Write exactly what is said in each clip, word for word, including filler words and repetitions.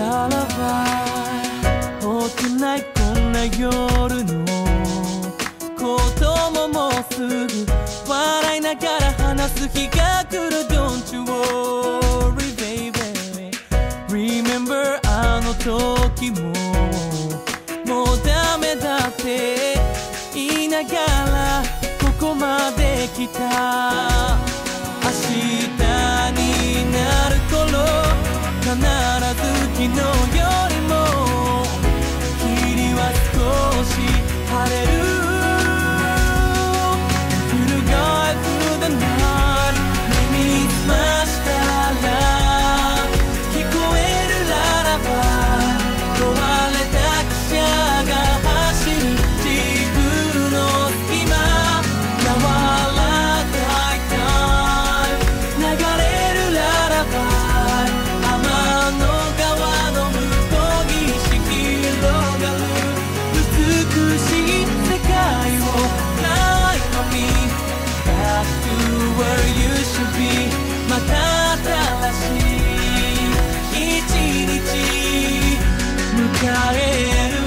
ララバイ大きないこんな夜のことももうすぐ笑いながら話す日が来る Don't you worry baby Remember あの時ももうダメだって言いながらここまで来た明日になる頃必ず昨日よりも霧は少し晴れる Through the sky through the night 目につましたら聞こえるララバイ壊れた汽車が走る自分の隙間柔らかいタイム流れるララバイ天の川の向こう岸広がる美しい世界を Like me Back to where you should be また新しい一日迎える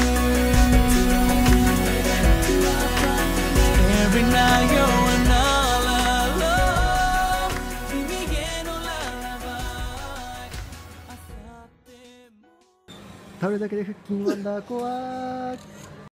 Every night you're another love 君へのララバイ倒れるだけで腹筋ワンダーコア